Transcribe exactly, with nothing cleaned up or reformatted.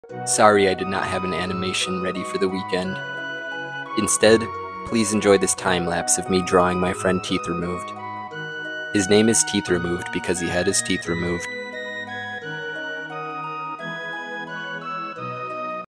Sorry I did not have an animation ready for the weekend. Instead, please enjoy this time-lapse of me drawing my friend Teeth Removed. His name is Teeth Removed because he had his teeth removed,